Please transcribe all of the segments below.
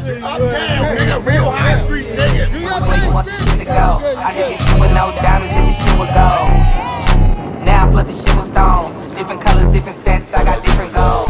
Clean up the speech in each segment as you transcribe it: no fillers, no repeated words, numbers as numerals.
Uptown, nigga, real high street nigga. Which way you want the shit to go? I did this shit with no diamonds, did this shit with gold. Now I flood the shit with stones. Different colors, different sets, I got different goals.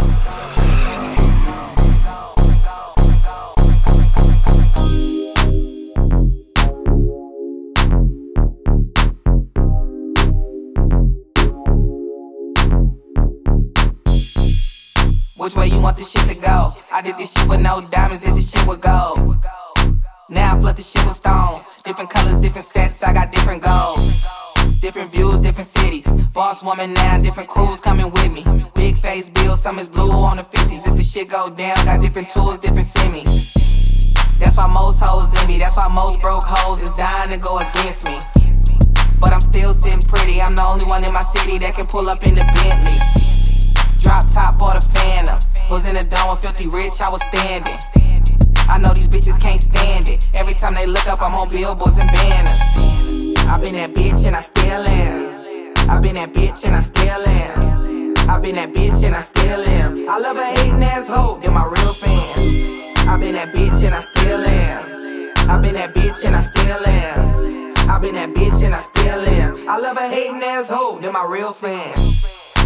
Which way you want this shit to go? I did this shit with no diamonds, did this shit with gold. Now I flood the shit with stones. Different colors, different sets, I got different goals. Different views, different cities. Boss woman now, different crews coming with me. Big face bill, some is blue on the 50s. If the shit go down, got different tools, different semis. That's why most hoes envy, that's why most broke hoes is dying to go against me. But I'm still sitting pretty, I'm the only one in my city that can pull up in the Bentley. Drop top or the Phantom. Was in the dome with Filthy Rich, I was standing. I know these bitches can't stand it. Every time they look up, I'm on billboards and banners. I been that bitch and I still am. I been that bitch and I still am. I been that bitch and I still am. I love a hating asshole, they're my real fans. I been that bitch and I still am. I been that bitch and I still am. I been that bitch and I still am. I love a hating asshole, they're my real fans.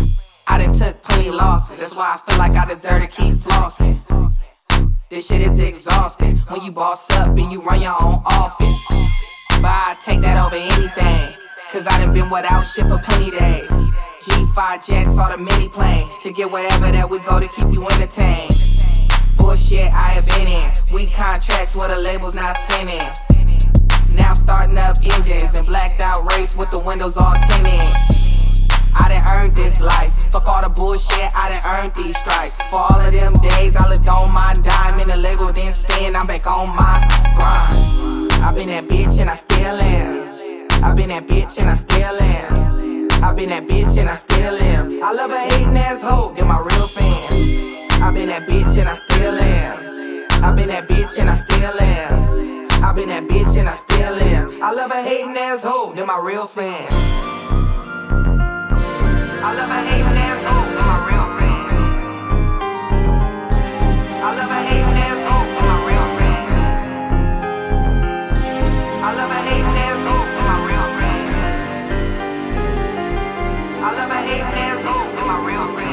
I done took plenty losses, that's why I feel like I deserve to keep flossing. This shit is exhausting when you boss up and you run your own office. But I take that over anything, cause I done been without shit for plenty days. G5 jets or the mini plane, to get wherever that we go to keep you entertained. Bullshit I have been in, weak contracts where the label's not spinning. Now I'm starting up engines and blacked out race with the windows all tinted. I done earned this life. Fuck all the bullshit, I done earned these stripes. For all of them days, I lived on my dime. And the label didn't spin, I'm back on my grind. I been that bitch and I still am. I been that bitch and I still am. I been that bitch and I still am. I love a hating asshole, they're my real fans. I been that bitch and I still am. I been that bitch and I still am. I been that bitch and I still am. I love a hating asshole, they're my real fans. I love a hating asshole, they're my real fans. I love a hating asshole, they're my real fans. I love a hating asshole, they're my real fans. I love a hating asshole, they're my real fans.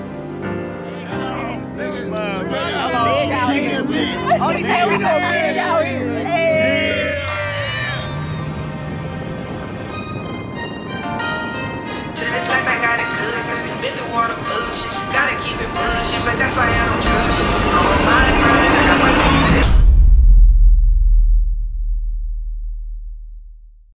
Only pay was so big,